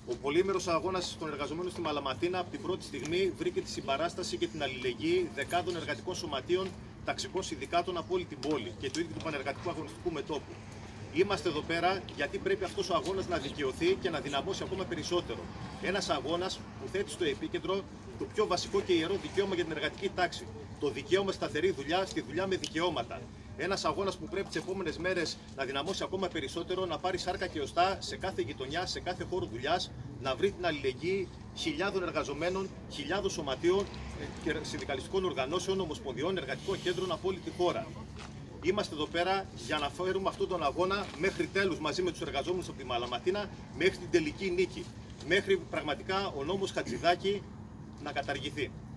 Ο πολύμερος αγώνας των εργαζομένων στη Μαλαματίνα από την πρώτη στιγμή βρήκε τη συμπαράσταση και την αλληλεγγύη δεκάδων εργατικών σωματείων, ταξικών συνδικάτων από όλη την πόλη και του ίδιου του Πανεργατικού Αγωνιστικού Μετώπου. Είμαστε εδώ πέρα γιατί πρέπει αυτός ο αγώνας να δικαιωθεί και να δυναμώσει ακόμα περισσότερο. Ένας αγώνας που θέτει στο επίκεντρο το πιο βασικό και ιερό δικαίωμα για την εργατική τάξη. Το δικαίωμα σταθερή δουλειά, στη δουλειά με δικαιώματα. Ένας αγώνας που πρέπει τις επόμενες μέρες να δυναμώσει ακόμα περισσότερο, να πάρει σάρκα και οστά σε κάθε γειτονιά, σε κάθε χώρο δουλειάς, να βρει την αλληλεγγύη χιλιάδων εργαζομένων, χιλιάδων σωματείων και συνδικαλιστικών οργανώσεων, ομοσπονδιών, εργατικών κέντρων από όλη τη χώρα. Είμαστε εδώ πέρα για να φέρουμε αυτόν τον αγώνα μέχρι τέλους μαζί με τους εργαζόμενους από τη Μαλαματίνα, μέχρι την τελική νίκη. Μέχρι πραγματικά ο νόμος Χατζηδάκη να καταργηθεί.